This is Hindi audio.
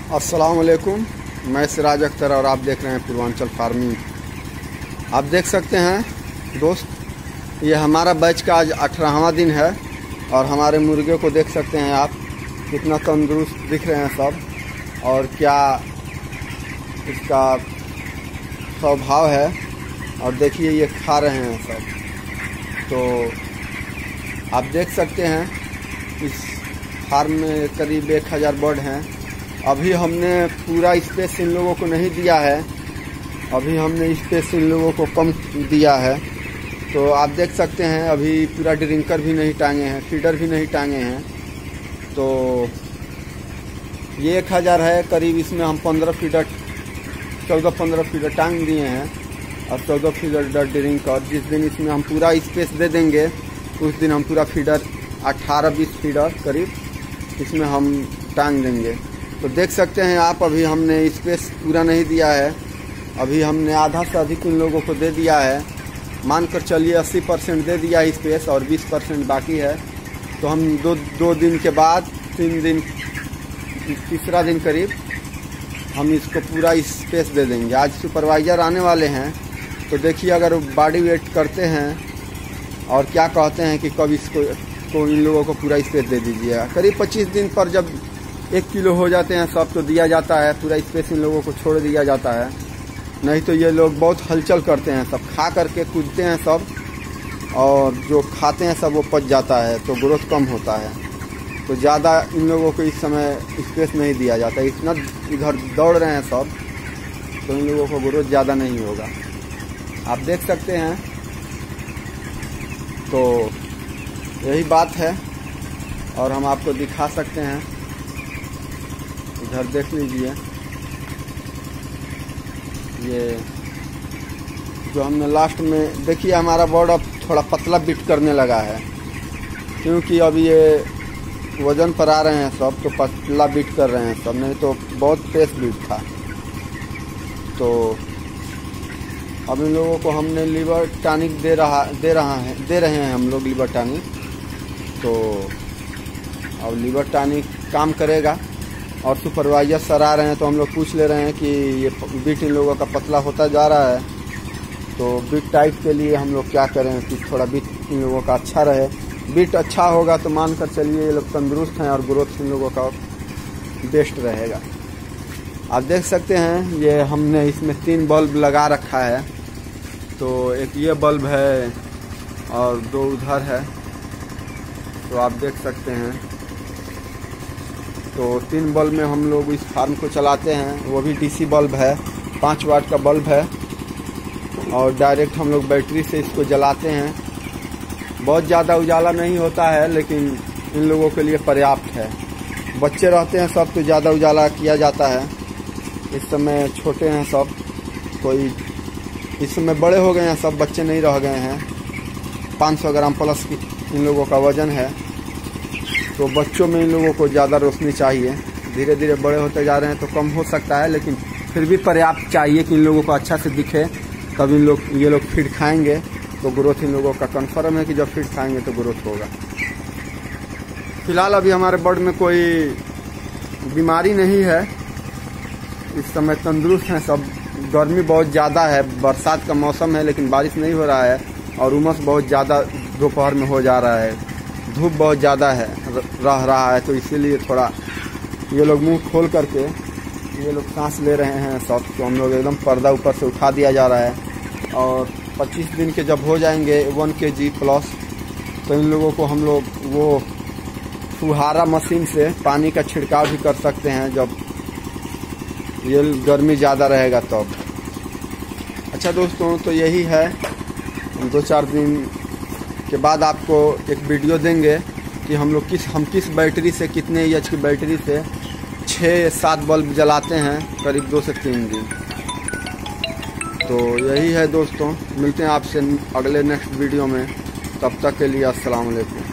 अस्सलाम वालेकुम, मैं सिराज अख्तर और आप देख रहे हैं पूर्वांचल फार्मिंग। आप देख सकते हैं दोस्त, ये हमारा बैच का आज 18वां दिन है और हमारे मुर्गे को देख सकते हैं आप, कितना तंदुरुस्त दिख रहे हैं सब और क्या इसका स्वभाव है। और देखिए ये खा रहे हैं सब, तो आप देख सकते हैं इस फार्म में करीब 1000 बर्ड हैं। अभी हमने पूरा स्पेस इन लोगों को नहीं दिया है, अभी हमने स्पेस इन लोगों को कम दिया है। तो आप देख सकते हैं अभी पूरा ड्रिंकर भी नहीं टांगे हैं, फीडर भी नहीं टांगे हैं। तो ये 1000 है करीब, इसमें हम 14-15 फीडर टांग दिए हैं और 14 फीडर ड्रिंकर। जिस दिन इसमें हम पूरा स्पेस दे देंगे उस दिन हम पूरा फीडर 18-20 फीडर करीब इसमें हम टांग देंगे। तो देख सकते हैं आप, अभी हमने स्पेस पूरा नहीं दिया है, अभी हमने आधा से अधिक इन लोगों को दे दिया है। मानकर चलिए 80% दे दिया है स्पेस और 20% बाकी है। तो हम दो दिन के बाद 3 दिन, तीसरा दिन करीब हम इसको पूरा स्पेस दे देंगे। आज सुपरवाइज़र आने वाले हैं, तो देखिए अगर बॉडी वेट करते हैं और क्या कहते हैं कि कब इसको इन लोगों को पूरा स्पेस दे दीजिएगा। करीब 25 दिन पर जब 1 किलो हो जाते हैं सब, तो दिया जाता है पूरा स्पेस, इन लोगों को छोड़ दिया जाता है। नहीं तो ये लोग बहुत हलचल करते हैं, सब खा करके कूदते हैं सब, और जो खाते हैं सब वो पच जाता है, तो ग्रोथ कम होता है। तो ज़्यादा इन लोगों को इस समय स्पेस नहीं दिया जाता, इतना इधर दौड़ रहे हैं सब, तो इन लोगों को ग्रोथ ज़्यादा नहीं होगा। आप देख सकते हैं, तो यही बात है और हम आपको दिखा सकते हैं। इधर देख लीजिए, ये जो हमने लास्ट में देखिए, हमारा बर्ड अब थोड़ा पतला बीट करने लगा है, क्योंकि अब ये वजन पर आ रहे हैं सब, तो पतला बीट कर रहे हैं सब, नहीं तो बहुत तेज बीट था। तो अब इन लोगों को हमने लीवर टॉनिक दे रहे हैं हम लोग लीवर टॉनिक। तो अब लीवर टॉनिक काम करेगा और सुपरवाइजर सर आ रहे हैं, तो हम लोग पूछ ले रहे हैं कि ये बीट इन लोगों का पतला होता जा रहा है, तो बीट टाइट के लिए हम लोग क्या करें कि थोड़ा बीट इन लोगों का अच्छा रहे। बीट अच्छा होगा तो मानकर चलिए ये लोग तंदुरुस्त हैं और ग्रोथ इन लोगों का बेस्ट रहेगा। आप देख सकते हैं, ये हमने इसमें 3 बल्ब लगा रखा है, तो एक ये बल्ब है और 2 उधर है, तो आप देख सकते हैं। तो 3 बल्ब में हम लोग इस फार्म को चलाते हैं, वो भी डीसी बल्ब है, 5 वाट का बल्ब है, और डायरेक्ट हम लोग बैटरी से इसको जलाते हैं। बहुत ज़्यादा उजाला नहीं होता है, लेकिन इन लोगों के लिए पर्याप्त है। बच्चे रहते हैं सब, तो ज़्यादा उजाला किया जाता है। इस समय छोटे हैं सब, कोई इस समय बड़े हो गए हैं सब, बच्चे नहीं रह गए हैं। 500 ग्राम प्लस की इन लोगों का वज़न है, तो बच्चों में इन लोगों को ज़्यादा रोशनी चाहिए। धीरे धीरे बड़े होते जा रहे हैं तो कम हो सकता है, लेकिन फिर भी पर्याप्त चाहिए कि इन लोगों को अच्छा से दिखे। तब ये लोग फीड खाएंगे तो ग्रोथ इन लोगों का कन्फर्म है कि जब फीड खाएंगे तो ग्रोथ होगा। फिलहाल अभी हमारे बर्ड में कोई बीमारी नहीं है, इस समय तंदुरुस्त हैं सब। गर्मी बहुत ज़्यादा है, बरसात का मौसम है लेकिन बारिश नहीं हो रहा है, और उमस बहुत ज़्यादा दोपहर में हो जा रहा है, धूप बहुत ज़्यादा है रह रहा है, तो इसीलिए थोड़ा ये लोग मुंह खोल करके ये लोग सांस ले रहे हैं सब। तो हम लोग एकदम पर्दा ऊपर से उठा दिया जा रहा है, और 25 दिन के जब हो जाएंगे 1 kg प्लस, तो इन लोगों को हम लोग वो फुहारा मशीन से पानी का छिड़काव भी कर सकते हैं जब ये गर्मी ज़्यादा रहेगा तब। अच्छा दोस्तों, तो यही है, 2-4 दिन के बाद आपको एक वीडियो देंगे कि हम लोग किस बैटरी से, कितने एच की बैटरी से 6-7 बल्ब जलाते हैं करीब 2 से 3 दिन। तो यही है दोस्तों, मिलते हैं आपसे अगले नेक्स्ट वीडियो में, तब तक के लिए अस्सलाम वालेकुम।